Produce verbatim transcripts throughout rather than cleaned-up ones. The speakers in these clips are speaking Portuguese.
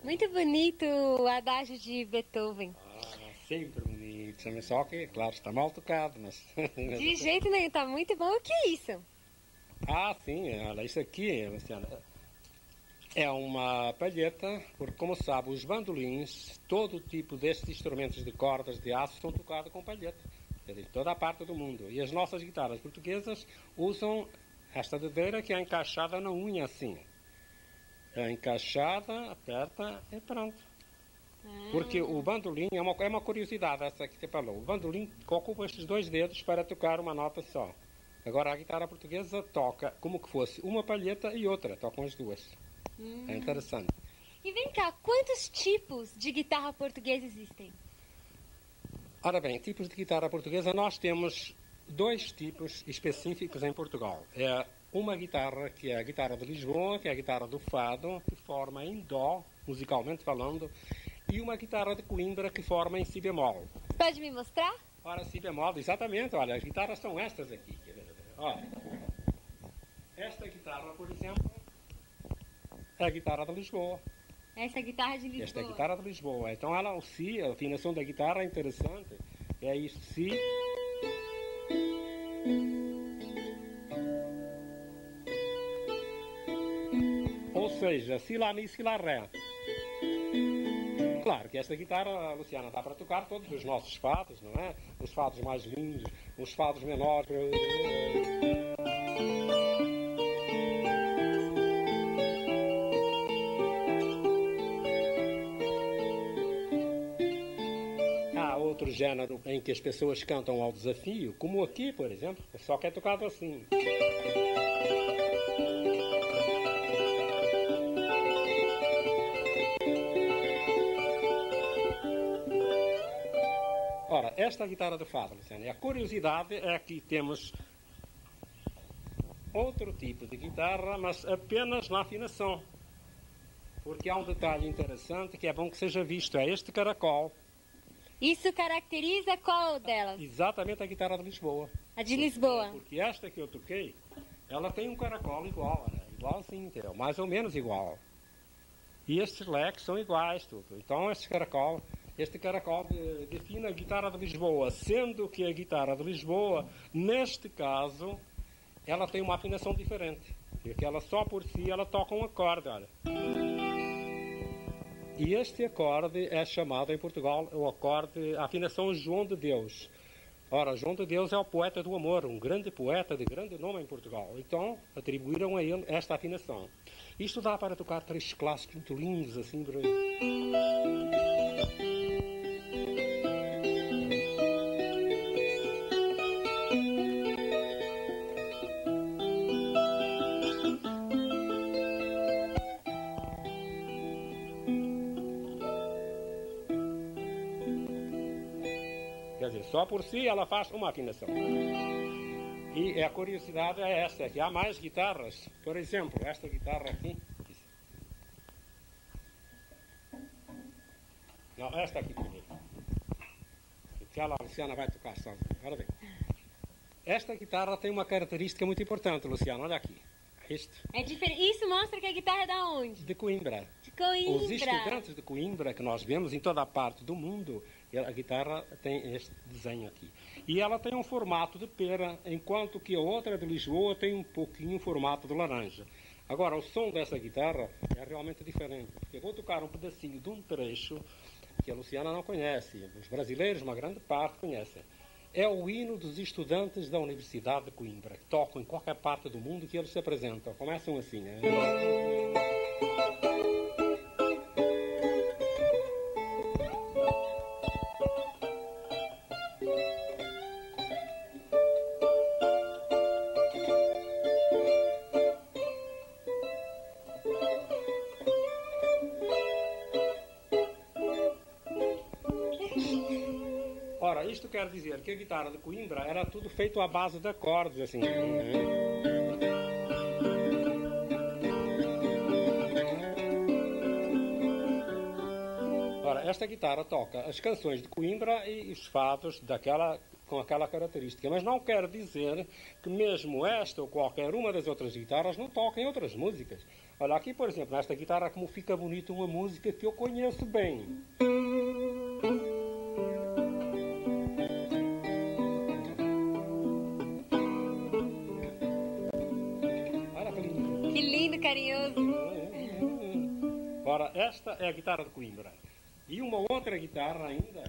Muito bonito o adágio de Beethoven. Ah, sempre bonito. Só que, claro, está mal tocado, mas... De jeito nenhum, tá muito bom. O que é isso? Ah, sim, olha, isso aqui, Luciana, é uma palheta, porque, como sabe, os bandolins, todo tipo destes instrumentos de cordas de aço são tocados com palheta, quer dizer, toda a parte do mundo. E as nossas guitarras portuguesas usam esta dedeira que é encaixada na unha, assim. É encaixada, aperta e pronto. Ah. Porque o bandolim, é uma, é uma curiosidade essa que você falou, o bandolim ocupa estes dois dedos para tocar uma nota só. Agora a guitarra portuguesa toca como que fosse uma palheta e outra, tocam as duas. Hum. É interessante. E vem cá, quantos tipos de guitarra portuguesa existem? Ora bem, tipos de guitarra portuguesa, nós temos dois tipos específicos em Portugal. É uma guitarra que é a guitarra de Lisboa, que é a guitarra do fado, que forma em dó, musicalmente falando, e uma guitarra de Coimbra que forma em si bemol. Pode me mostrar? Ora, si bemol, exatamente, olha, as guitarras são estas aqui. Olha, esta guitarra, por exemplo, é a guitarra de Lisboa. Essa é a guitarra de Lisboa. Esta é a guitarra de Lisboa. Então ela, o si, a afinação da guitarra é interessante. É isso, si. Ou seja, si, lá, mi, si, lá, ré. Claro que esta guitarra, Luciana, dá para tocar todos os nossos fados, não é? Os fados mais lindos, os fados menores. Há outro gênero em que as pessoas cantam ao desafio, como aqui, por exemplo, só que é tocado assim. Ora, esta guitarra de fado, Luciana, a curiosidade é que temos outro tipo de guitarra, mas apenas na afinação. Porque há um detalhe interessante que é bom que seja visto, é este caracol. Isso caracteriza qual delas? Exatamente a guitarra de Lisboa. A de Lisboa. Porque, porque esta que eu toquei, ela tem um caracol igual, né? Igualzinho, entendeu? Mais ou menos igual. E estes leques são iguais, tudo. Então este caracol... Este caracol de, define a guitarra de Lisboa, sendo que a guitarra de Lisboa, neste caso, ela tem uma afinação diferente. Porque ela só por si, ela toca um acorde, olha. E este acorde é chamado em Portugal o acorde, a afinação João de Deus. Ora, João de Deus é o poeta do amor, um grande poeta de grande nome em Portugal. Então, atribuíram a ele esta afinação. Isto dá para tocar três clássicos muito lindos, assim, por aí. Quer dizer, só por si ela faz uma afinação. E a curiosidade é esta, que há mais guitarras. Por exemplo, esta guitarra aqui. Não, esta aqui primeiro. Que a Luciana vai tocar só. Olha bem. Esta guitarra tem uma característica muito importante, Luciana. Olha aqui. Isto. É diferente. Isso mostra que a guitarra é da onde? De Coimbra. De Coimbra. Os estudantes de Coimbra, que nós vemos em toda a parte do mundo, a guitarra tem este desenho aqui. E ela tem um formato de pera, enquanto que a outra de Lisboa tem um pouquinho formato de laranja. Agora, o som dessa guitarra é realmente diferente. Porque eu vou tocar um pedacinho de um trecho que a Luciana não conhece. Os brasileiros, uma grande parte, conhecem. É o hino dos estudantes da Universidade de Coimbra, que tocam em qualquer parte do mundo que eles se apresentam. Começam assim, né? Ora, isto quer dizer que a guitarra de Coimbra era tudo feito à base de acordes, assim. Ora, esta guitarra toca as canções de Coimbra e os fados daquela com aquela característica. Mas não quer dizer que mesmo esta ou qualquer uma das outras guitarras não toquem outras músicas. Olha, aqui, por exemplo, nesta guitarra, como fica bonita uma música que eu conheço bem. Olha que lindo. Que lindo, carinhoso. Ora, esta é a guitarra de Coimbra. E uma outra guitarra ainda,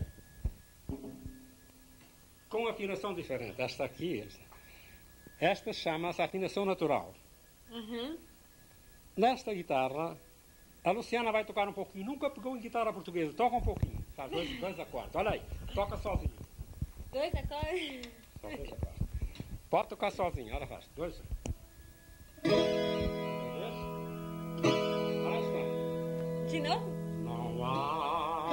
com afinação diferente. Esta aqui, esta, esta chama-se afinação natural. Uhum. Nesta guitarra, a Luciana vai tocar um pouquinho. Nunca pegou em guitarra portuguesa. Toca um pouquinho. Faz dois, dois acordes. Olha aí. Toca sozinho. Dois acordes? Só dois acordes. Pode tocar sozinho. Olha, faz. Dois. De novo? Não há.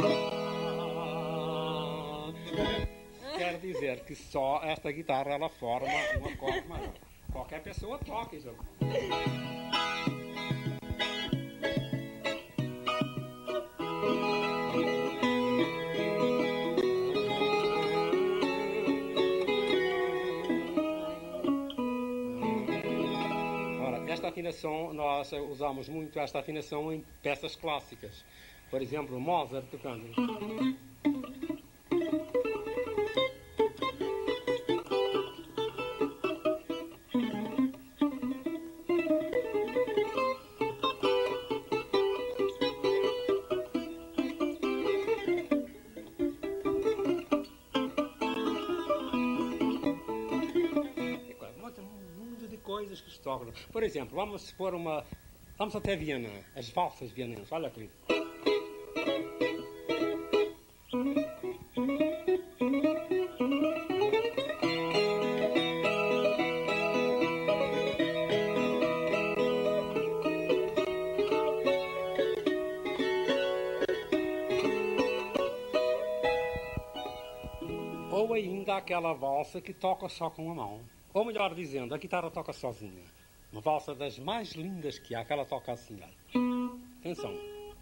Quer dizer que só esta guitarra ela forma um acorde maior. Qualquer pessoa toca isso. Esta afinação, nós usamos muito esta afinação em peças clássicas. Por exemplo, Mozart tocando. Coisas que se tocam. Por exemplo, vamos pôr uma. Vamos até Viena, as valsas vienenses. Olha aqui. Ou ainda aquela valsa que toca só com a mão. Ou melhor dizendo, a guitarra toca sozinha. Uma valsa das mais lindas que há, que ela toca assim. Olha. Atenção.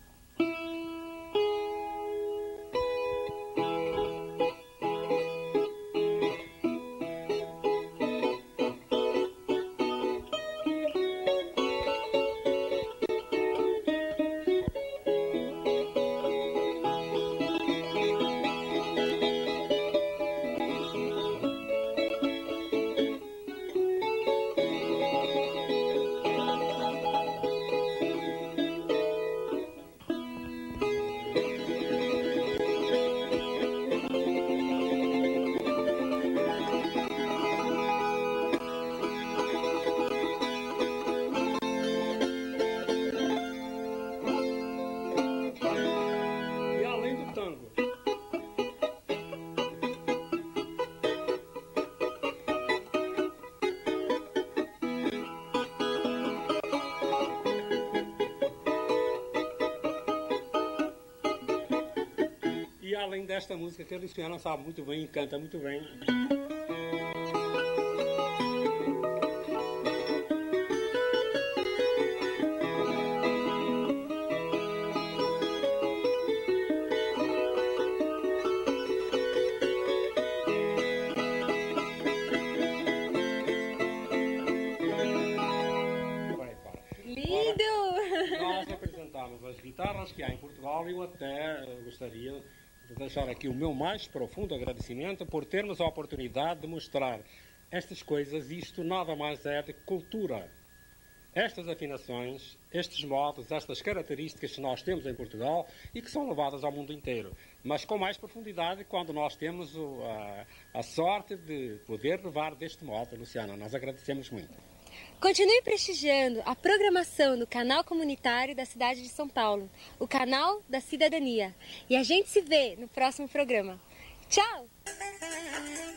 Além desta música que a Luciana sabe muito bem e canta muito bem. Lindo! Nós apresentamos as guitarras que há em Portugal e eu até gostaria de deixar aqui o meu mais profundo agradecimento por termos a oportunidade de mostrar estas coisas. Isto nada mais é de cultura. Estas afinações, estes modos, estas características que nós temos em Portugal e que são levadas ao mundo inteiro, mas com mais profundidade quando nós temos o, a, a sorte de poder levar deste modo. Luciana, nós agradecemos muito. Continue prestigiando a programação do canal comunitário da cidade de São Paulo, o canal da cidadania. E a gente se vê no próximo programa. Tchau!